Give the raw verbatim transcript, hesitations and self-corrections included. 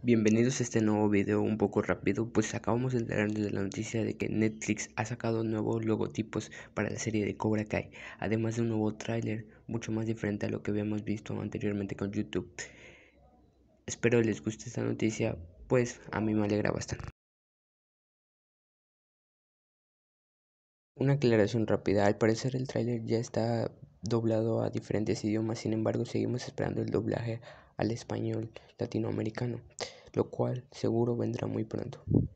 Bienvenidos a este nuevo video un poco rápido, pues acabamos de enterarnos de la noticia de que Netflix ha sacado nuevos logotipos para la serie de Cobra Kai, además de un nuevo tráiler mucho más diferente a lo que habíamos visto anteriormente con YouTube. Espero les guste esta noticia, pues a mí me alegra bastante. Una aclaración rápida, al parecer el tráiler ya está doblado a diferentes idiomas, sin embargo seguimos esperando el doblaje al español latinoamericano, lo cual seguro vendrá muy pronto.